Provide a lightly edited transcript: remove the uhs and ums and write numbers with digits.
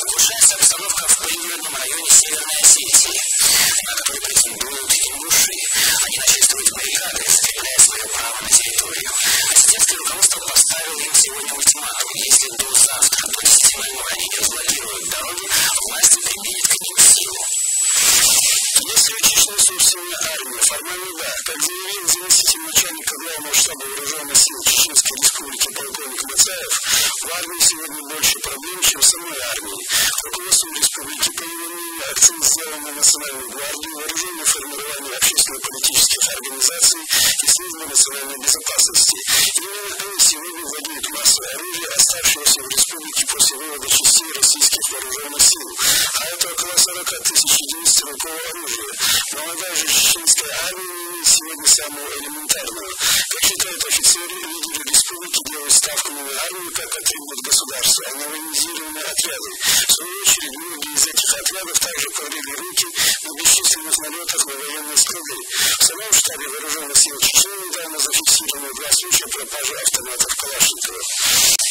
Ухудшается обстановка в пригородном районе Северной Осетии, на который претендуют ингуши. Они начали строить баррикады, заявляя свое право на территорию. Осетинское руководство поставило им сегодня ультиматум. Если до завтра, до 10:00 они не разблокируют дороги, власти применят к ним силу. Если численность усиления армии, формально да, как заявил заместитель начальника главного штаба вооруженных сил Чеченской Республики полковник Мацаев, в армии сегодня больше проблем, чем в самой армии. Руководством республики, по его мнению, акцент сделан на Национальную гвардию, вооруженное формирование общественно-политических организаций и службы национальной безопасности. Именно они сегодня владеют массой оружия, оставшегося в республике после вывода частей российских вооруженных сил. А это около 40 тысяч единиц стрелкового оружия. Молодая же чеченская армия не имеет сегодня самого элементарного. Как считают офицеры, лидеры республики делают ставку на армию как атрибут государства, а на военизированные отряды. В свою очередь, многие из этих отрядов также порыли руки на бесчисленных налетах на военные склады. В самом штабе вооруженных сил Чечни недавно зафиксированы 2 случая пропажи автоматов Калашникова.